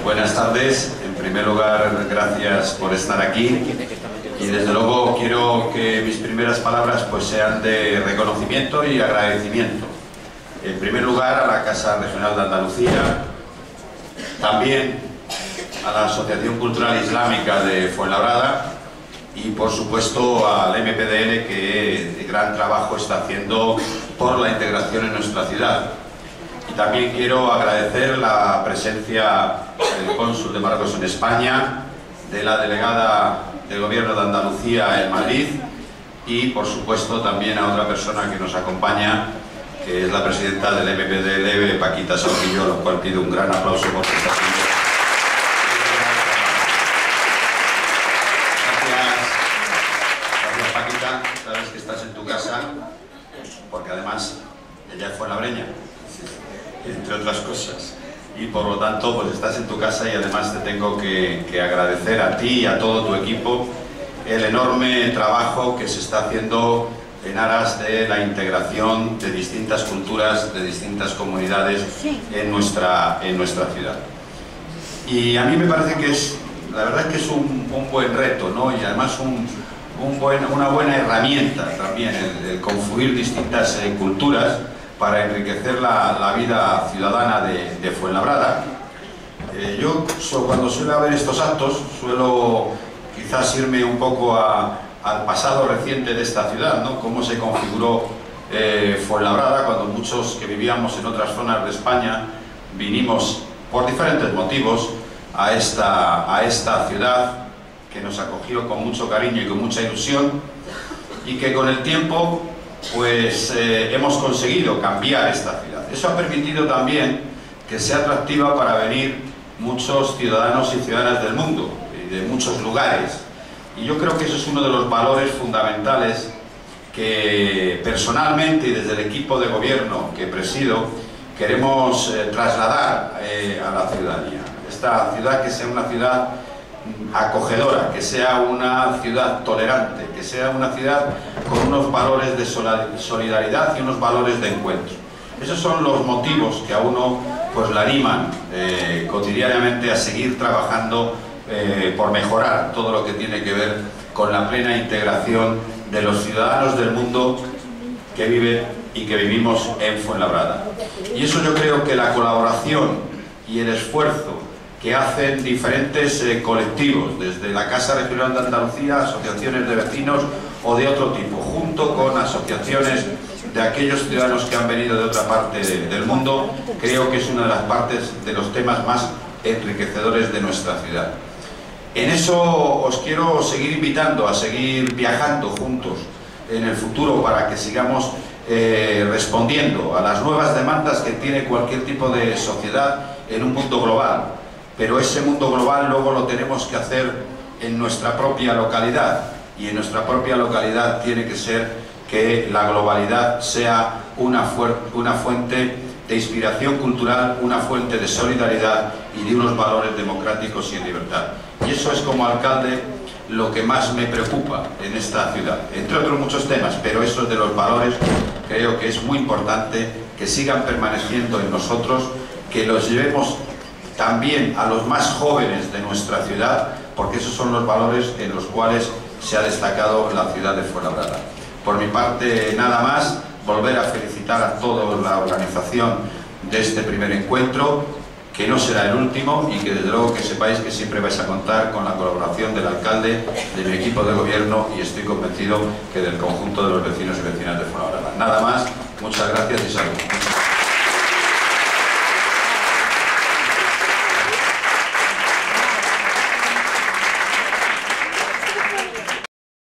Buenas tardes. En primer lugar, gracias por estar aquí. Y desde luego quiero que mis primeras palabras pues sean de reconocimiento y agradecimiento. En primer lugar a la Casa Regional de Andalucía, también a la Asociación Cultural Islámica de Fuenlabrada y por supuesto al MPDL, que gran trabajo está haciendo por la integración en nuestra ciudad. Y también quiero agradecer la presencia del cónsul de Marruecos en España, de la delegada del Gobierno de Andalucía en Madrid y por supuesto también a otra persona que nos acompaña, que es la presidenta del MPDL, Paquita Sauquillo, a la cual pido un gran aplauso por su presencia. Gracias Paquita, sabes que estás en tu casa, porque además ella es fuenlabreña, entre otras cosas, y por lo tanto pues estás en tu casa y además te tengo que agradecer a ti y a todo tu equipo el enorme trabajo que se está haciendo en aras de la integración de distintas culturas, de distintas comunidades en nuestra ciudad. Y a mí me parece que la verdad es que es un buen reto, ¿no? Y además una buena herramienta también el confluir distintas culturas para enriquecer la vida ciudadana de Fuenlabrada. Yo cuando suelo ver estos actos suelo quizás irme un poco al pasado reciente de esta ciudad, ¿no? Cómo se configuró Fuenlabrada cuando muchos que vivíamos en otras zonas de España vinimos por diferentes motivos a esta ciudad que nos acogió con mucho cariño y con mucha ilusión, y que con el tiempo pues hemos conseguido cambiar esta ciudad. Eso ha permitido también que sea atractiva para venir muchos ciudadanos y ciudadanas del mundo y de muchos lugares. Y yo creo que eso es uno de los valores fundamentales que personalmente y desde el equipo de gobierno que presido queremos trasladar a la ciudadanía. Esta ciudad que sea una ciudad acogedora, que sea una ciudad tolerante, que sea una ciudad con unos valores de solidaridad y unos valores de encuentro. Esos son los motivos que a uno pues le animan cotidianamente a seguir trabajando por mejorar todo lo que tiene que ver con la plena integración de los ciudadanos del mundo que viven y que vivimos en Fuenlabrada. Y eso yo creo que la colaboración y el esfuerzo que hacen diferentes colectivos, desde la Casa Regional de Andalucía, asociaciones de vecinos o de otro tipo, junto con asociaciones de aquellos ciudadanos que han venido de otra parte del mundo, creo que es una de las partes de los temas más enriquecedores de nuestra ciudad. En eso os quiero seguir invitando a seguir viajando juntos en el futuro para que sigamos respondiendo a las nuevas demandas que tiene cualquier tipo de sociedad en un mundo global. Pero ese mundo global luego lo tenemos que hacer en nuestra propia localidad, y en nuestra propia localidad tiene que ser que la globalidad sea una fuente de inspiración cultural, una fuente de solidaridad y de unos valores democráticos y en libertad. Y eso es, como alcalde, lo que más me preocupa en esta ciudad, entre otros muchos temas, pero esos de los valores creo que es muy importante que sigan permaneciendo en nosotros, que los llevemos también a los más jóvenes de nuestra ciudad, porque esos son los valores en los cuales se ha destacado la ciudad de Fuenlabrada. Por mi parte nada más, volver a felicitar a toda la organización de este primer encuentro, que no será el último, y que desde luego que sepáis que siempre vais a contar con la colaboración del alcalde, de mi equipo de gobierno, y estoy convencido que del conjunto de los vecinos y vecinas de Fuenlabrada. Nada más, muchas gracias y salud.